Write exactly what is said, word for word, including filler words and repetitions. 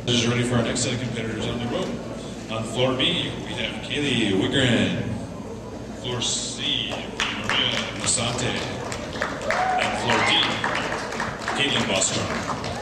Is ready for our next set of competitors on the road. On floor B, we have Kaylee Wigren. Floor C, Maria Masante. And floor D, Caitlin Bostrom.